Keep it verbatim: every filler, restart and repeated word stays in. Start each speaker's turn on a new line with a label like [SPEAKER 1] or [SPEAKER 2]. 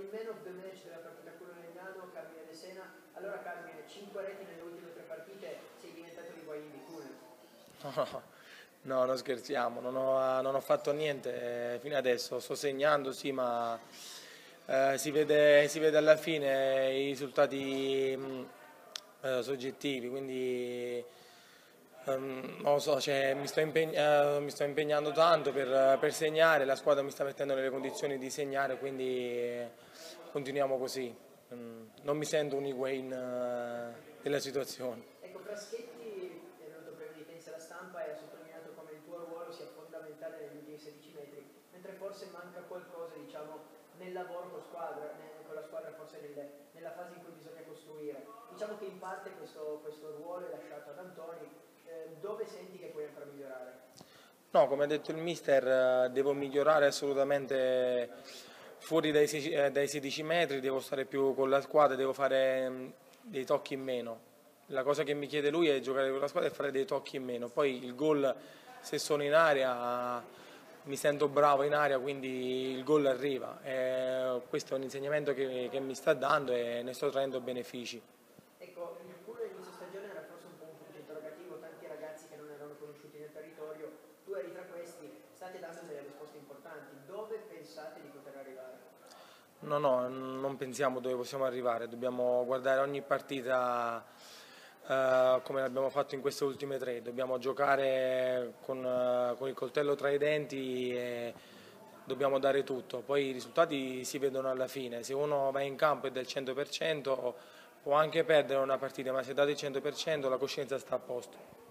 [SPEAKER 1] Man of the match della partita con Legnano, Carmine De Sena. Allora Carmine, cinque reti nelle ultime tre partite, sei diventato l'Higuaín di Cuneo.
[SPEAKER 2] No, no, no, non scherziamo, non ho, non ho fatto niente eh, fino adesso, sto segnando sì, ma eh, si vede, si vede alla fine i risultati mh, eh, soggettivi, quindi ehm, non lo so, cioè, mi, sto impegn- eh, mi sto impegnando tanto per, per segnare, la squadra mi sta mettendo nelle condizioni di segnare, quindi eh, continuiamo così. Mm, non mi sento un Higuaín eh, della situazione.
[SPEAKER 1] Ecco, Fraschetti è venuto prima di te in sala stampa e ha sottolineato come il tuo ruolo sia fondamentale negli ultimi sedici metri, mentre forse manca qualcosa, diciamo, nel lavoro con, squadra, ne- con la squadra, forse nelle- nella fase in cui bisogna costruire. Diciamo che in parte questo, questo ruolo è lasciato ad Antoni, eh, dove senti che puoi ancora migliorare?
[SPEAKER 2] No, come ha detto il mister, eh, devo migliorare assolutamente fuori dai, sei- eh, dai sedici metri, devo stare più con la squadra, devo fare mm, dei tocchi in meno. La cosa che mi chiede lui è giocare con la squadra e fare dei tocchi in meno. Poi il gol, se sono in area, mi sento bravo in area, quindi il gol arriva. E questo è un insegnamento che, che mi sta dando e ne sto traendo benefici.
[SPEAKER 1] Ecco, il Cuneo inizio stagione era forse un po' un punto interrogativo, tanti ragazzi che non erano conosciuti nel territorio, tu eri tra questi, state dando delle risposte importanti, dove pensate di poter arrivare?
[SPEAKER 2] No, no, non pensiamo dove possiamo arrivare, dobbiamo guardare ogni partita eh, come l'abbiamo fatto in queste ultime tre, dobbiamo giocare con, eh, con il coltello tra i denti e dobbiamo dare tutto, poi i risultati si vedono alla fine, se uno va in campo e del cento per cento può anche perdere una partita, ma se dà il cento per cento la coscienza sta a posto.